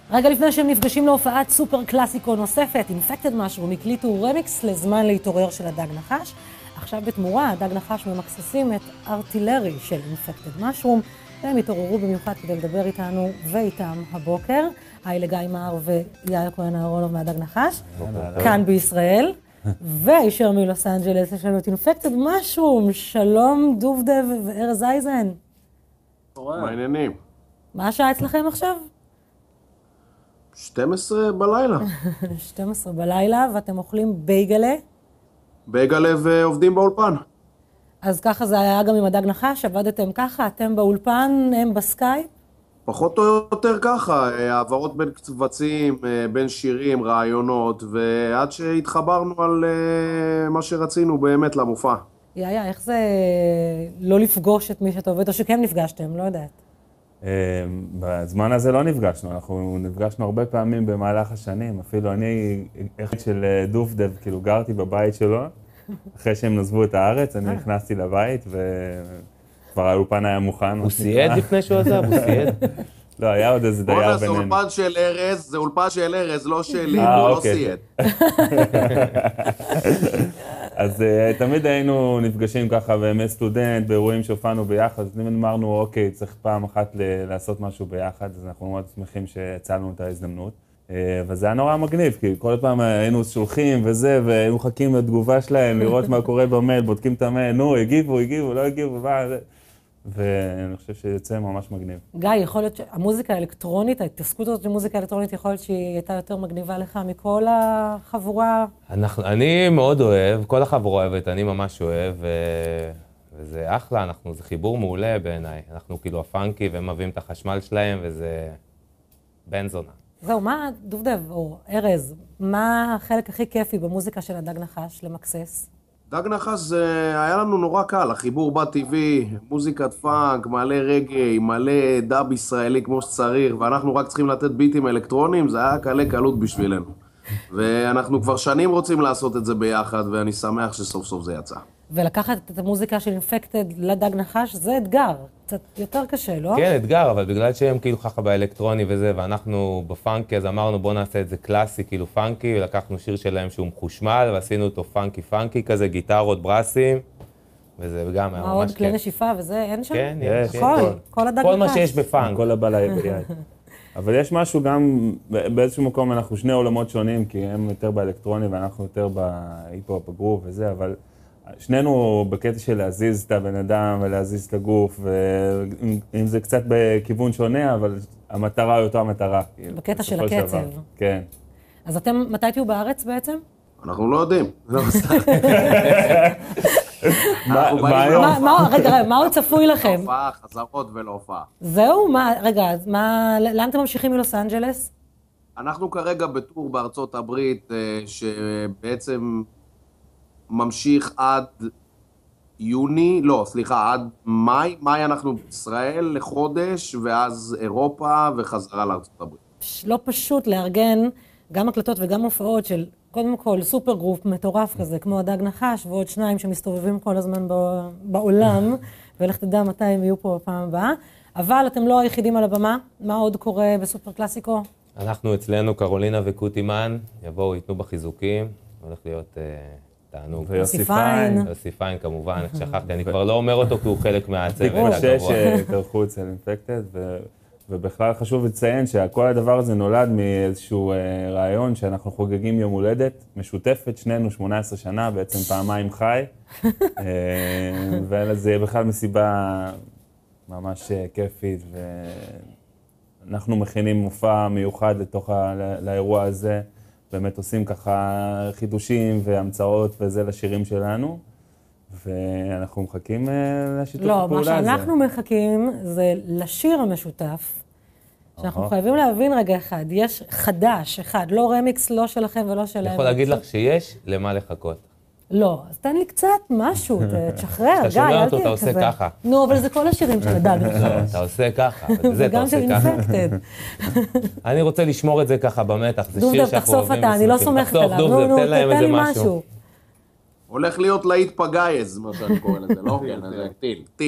רגע לפני שהם נפגשים להופעת סופר קלאסיקו נוספת, אינפקטד משהו, הקליטו רמיקס לזמן להתעורר של הדג נחש. עכשיו בתמורה, הדג נחש ממקססים את ארטילרי של אינפקטד משהו, והם התעוררו במיוחד כדי לדבר איתנו ואיתם הבוקר. היי לגיא מהר ויהיה כהן אהרונוב מהדג נחש, כאן בישראל. וישר מלוס אנג'לס, יש לנו את אינפקטד משהו, שלום דובדב וארז אייזן. מה העניינים? מה השעה אצלכם עכשיו? 12 בלילה. 12 בלילה, ואתם אוכלים בייגלה? בייגלה ועובדים באולפן. אז ככה זה היה גם עם הדג נחש, עבדתם ככה, אתם באולפן, הם בסקייפ? פחות או יותר ככה, העברות בין קבצים, בין שירים, רעיונות, ועד שהתחברנו על מה שרצינו באמת למופע. יאיה, איך זה לא לפגוש את מי שאתה עובד, או שכן נפגשתם, לא יודעת. בזמן הזה לא נפגשנו, אנחנו נפגשנו הרבה פעמים במהלך השנים, אפילו אני, אחד של דובדב, כאילו גרתי בבית שלו, אחרי שהם נזבו את הארץ, אני נכנסתי לבית וכבר האולפן היה מוכן. הוא סייד לפני שהוא עזב, הוא סייד? לא, היה עוד איזה דייר בינינו. זה אולפן של ארז, זה אולפן של ארז, לא שלי, הוא לא סייד. אז תמיד היינו נפגשים ככה בימי סטודנט, באירועים שהופענו ביחד, אז תמיד אמרנו, אוקיי, צריך פעם אחת לעשות משהו ביחד, אז אנחנו מאוד שמחים שהצלנו את ההזדמנות. וזה היה נורא מגניב, כי כל פעם היינו שולחים וזה, והיינו מחכים לתגובה שלהם, לראות מה קורה במייל, בודקים את המייל, נו, הגיבו, לא הגיבו, ואני חושב שיוצא ממש מגניב. גיא, יכול להיות שהמוזיקה האלקטרונית, ההתעסקות הזאת של מוזיקה אלקטרונית, יכול להיות שהיא הייתה יותר מגניבה לך מכל החבורה? אני מאוד אוהב, כל החבורה אוהבת, אני ממש אוהב, וזה אחלה, זה חיבור מעולה בעיניי. אנחנו כאילו הפאנקי והם מביאים את החשמל שלהם, וזה בן זונה. זהו, מה, דובדב או ארז, מה החלק הכי כיפי במוזיקה של הדג נחש למקסס? דג נחש היה לנו נורא קל, החיבור בא טבעי, מוזיקת פאנק, מלא רגעי, מלא דאב ישראלי כמו שצריך, ואנחנו רק צריכים לתת ביטים אלקטרונים, זה היה קלה קלות בשבילנו. ואנחנו כבר שנים רוצים לעשות את זה ביחד, ואני שמח שסוף סוף זה יצא. ולקחת את המוזיקה של אינפקטד לדג נחש, זה אתגר, קצת יותר קשה, לא? כן, אתגר, אבל בגלל שהם כאילו ככה באלקטרוני וזה, ואנחנו בפאנקי, אז אמרנו בוא נעשה את זה קלאסי, כאילו פאנקי, ולקחנו שיר שלהם שהוא מחושמל, ועשינו אותו פאנקי כזה, גיטרות, ברסים, וזה גם היה ממש עוד כיף. כלי נשיפה וזה, אין שם? כן, יש. כל הדג נחש. כל מה שיש בפאנק. כל הבעלה ביד. אבל יש משהו גם, באיזשהו מקום אנחנו שני עולמות שונים, כי הם יותר באלקטרוני ואנחנו יותר בהיפ-הופ, הגרוב וזה, אבל שנינו בקטע של להזיז את הבן אדם ולהזיז את הגוף, ואם זה קצת בכיוון שונה, אבל המטרה היא אותה המטרה. בקטע של הקצב. כן. אז אתם, מתי תהיו בארץ בעצם? אנחנו לא יודעים. רגע, מה עוד צפוי לכם? הופעה, חזרות ולא הופעה. זהו? רגע, לאן אתם ממשיכים מלוס אנג'לס? אנחנו כרגע בטור בארצות הברית, שבעצם ממשיך עד יוני, לא, סליחה, עד מאי. מאי אנחנו בישראל לחודש, ואז אירופה וחזרה לארצות הברית. לא פשוט לארגן גם הקלטות וגם הופעות של קודם כל סופר גרופ מטורף כזה, כמו הדג נחש, ועוד שניים שמסתובבים כל הזמן בעולם, ולך תדע מתי הם יהיו פה בפעם הבאה. אבל אתם לא היחידים על הבמה. מה עוד קורה בסופר קלאסיקו? אנחנו אצלנו, קרולינה וקוטימן, יבואו, ייתנו בחיזוקים, הולך להיות תענוג. ויוסי פיין. יוסי פיין כמובן, איך שכחתי, אני כבר לא אומר אותו כי הוא חלק מהצוות הגבוה. שש שתערכו אצל אינפקטד, ובכלל חשוב לציין שכל הדבר הזה נולד מאיזשהו רעיון שאנחנו חוגגים יום הולדת משותפת, שנינו 18 שנה, בעצם פעמיים חי, וזה בכלל מסיבה ממש כיפית, ואנחנו מכינים מופע מיוחד לאירוע הזה, באמת עושים ככה חידושים והמצאות וזה לשירים שלנו, ואנחנו מחכים לשיתוף הפעולה הזה. לא, מה שאנחנו מחכים זה לשיר המשותף, שאנחנו חייבים להבין רגע אחד, יש חדש אחד, לא רמיקס, לא שלכם ולא שלהם. אני יכול להגיד לך שיש למה לחכות. לא, אז תן לי קצת משהו, תשחרר, גיא, שומע אותו, אתה עושה ככה. נו, אבל זה כל השירים של הדג נחש. לא, אתה עושה ככה, זה גם של אינפקטד. אני רוצה לשמור את זה ככה במתח, זה שיר דובדב, תחשוף אתה, אני לא סומכת עליו. דובדב, תן להם איזה משהו. הולך להיות להיט פגייז, מה שאני קורא לזה, לא? כן, זה טיל.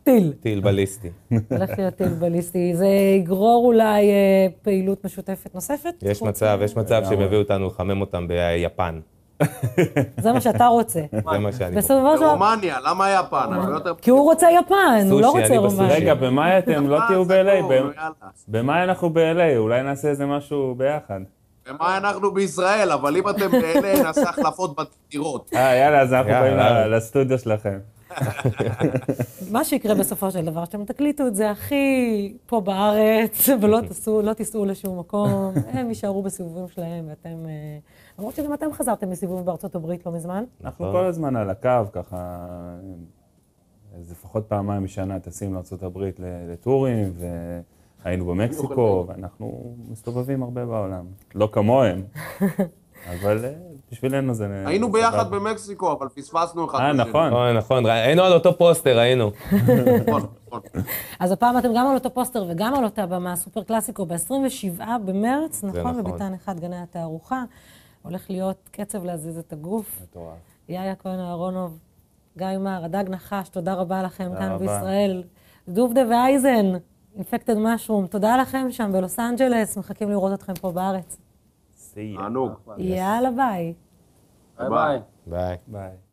טיל. טיל בליסטי. הולך להיות טיל בליסטי. זה יגרור אולי פעילות משותפת נוספת? יש מצב שהם יביאו אותנו לחמם אותם ביפן. זה מה שאתה רוצה. זה מה שאני רוצה. ברומניה, למה יפן? כי הוא רוצה יפן, הוא לא רוצה רומניה. רגע, במאי אתם לא תהיו ב-LA? במאי אנחנו ב-LA, אולי נעשה איזה משהו ביחד. במאי אנחנו בישראל, אבל אם אתם ב-LA נעשה החלפות בטירות. יאללה, אז אנחנו באים לסטודיו שלכם. מה שיקרה בסופו של דבר, שאתם תקליטו את זה הכי פה בארץ, ולא תיסעו לשום מקום, הם יישארו בסיבובים שלהם, ואתם, למרות שגם אתם חזרתם מסיבוב בארצות הברית לא מזמן. אנחנו כל הזמן על הקו, ככה, אז לפחות פעמיים בשנה טסים לארצות הברית לטורים, והיינו במקסיקו, ואנחנו מסתובבים הרבה בעולם. לא כמוהם, אבל בשבילנו זה... היינו ביחד במקסיקו, אבל פספסנו אחד בשני. נכון. היינו על אותו פוסטר, היינו. נכון. אז הפעם אתם גם על אותו פוסטר וגם על אותה במה, סופר קלאסיקו, ב-27 במרץ, נכון? בביתן אחד גני התערוכה. הולך להיות קצב להזיז את הגוף. מטורף. יאיה, כהן, אהרונוב, גיא מר, הדג נחש, תודה רבה לכם כאן בישראל. דובדב ואייזן, אינפקטד משרום, תודה לכם שם בלוס אנג'לס, מחכים לראות אתכם פה בארץ. ענוג. יאללה, ביי. ביי. ביי. ביי.